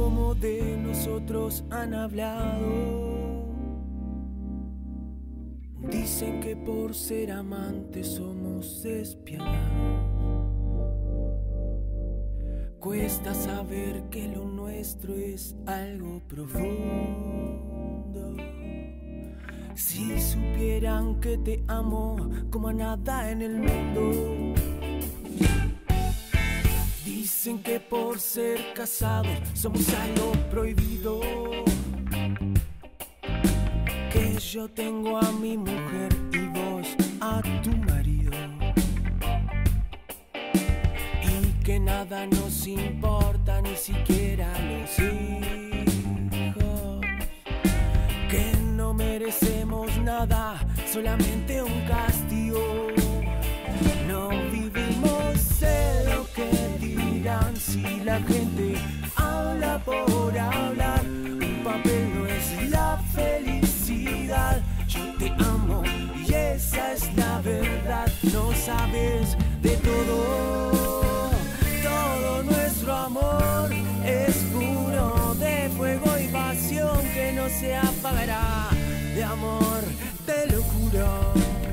como de nosotros han hablado. Dicen que por ser amantes somos despiadados. Cuesta saber que lo nuestro es algo profundo. Si supieran que te amo como a nada en el mundo. Dicen que por ser casados somos algo prohibido. Que yo tengo a mi mujer y vos a tu marido. Y que nada nos importa, ni siquiera los hijos. Que no merecemos nada, solamente un castigo. No vivimos de lo que dirán si la gente habla por hablar. Un papel no es la felicidad. Yo te amo y esa es la verdad. No sabes de todo, todo nuestro amor es puro de fuego y pasión que no se apagará. De amor, te lo juro.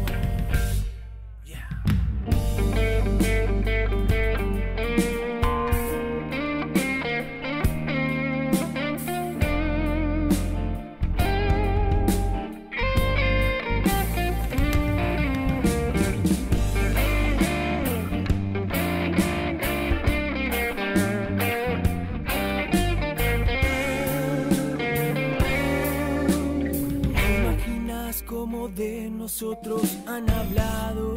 Como de nosotros han hablado.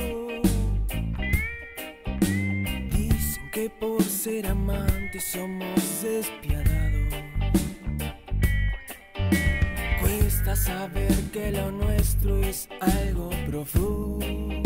Dicen que por ser amantes somos despiadados. Cuesta saber que lo nuestro es algo profundo.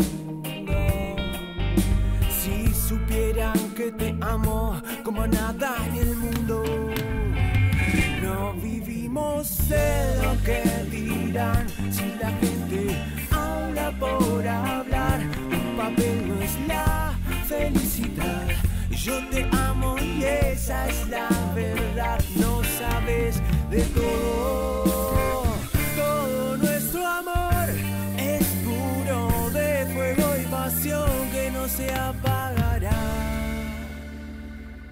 Si supieran que te amo como a nada en el mundo. No vivimos de lo que dirán si la gente habla por hablar. Un papel no es la felicidad. Yo te amo y esa es la verdad. No sabes de todo, todo nuestro amor es puro de fuego y pasión que no se apagará.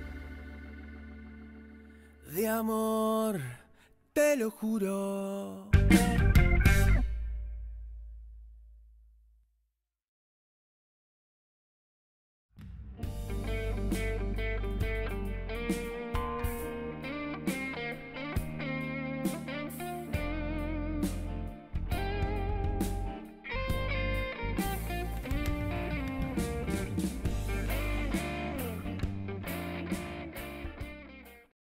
De amor, te lo juro.